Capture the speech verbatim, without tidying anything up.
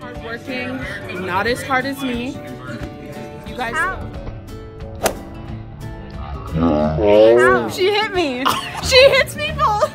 Working, not as hard as me. You guys. Ow. Ow. She hit me. She hits people.